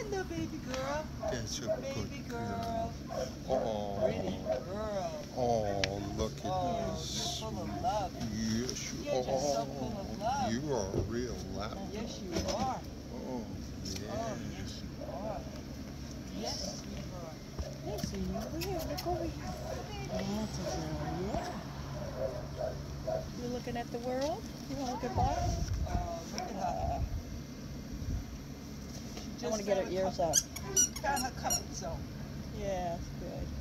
No, baby girl. That's a Baby good girl. Oh, Pretty girl. oh, look at Oh, this. you're full of love. Yes, you You're just so full of love. You are a real lap. Yes, you are. Oh, yeah. Oh, yes, you are. Yes, you are. Yes, you are. Over here, look over here. That's a girl, yeah. You looking at the world? You want to look at Bob? Oh, look at her. I want to get her ears up. She found her comfort zone. Yeah, that's good.